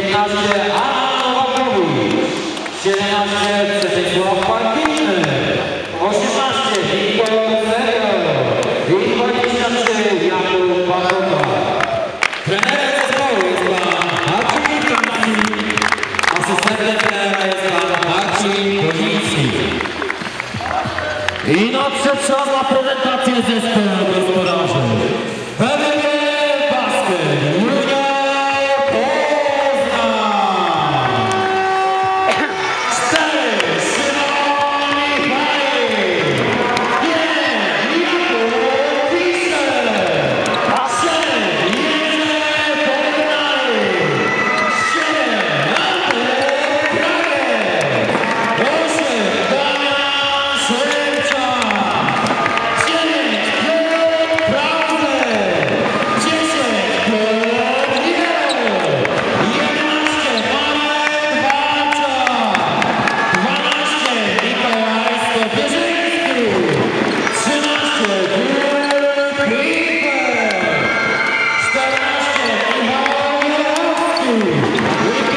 15 Anna Nowakowicz, 17 Przemysław Parkinny, 18 Wiktor Zero i 23 Jakub Pachowa. Trenerem zespołu jest pan Marcin Kamski, asystentem trenera jest pan Marcin Koziński. I nadszedł czas na prezentację zespołu gospodarzy. PWG Basket Junior Poznań. 4 Szymon Michalik, 1 Jakub Fischer, 7 Jerzy Pognalik, 7 Antek Krager, 8 Damian Szymczak, 9 Piotr Krause, 10 Piotr Wiel, 11 Marek Walczak, 12 Mikołaj Skopierzyński, 13 Filip Kliper, 14 Michał Jarowski.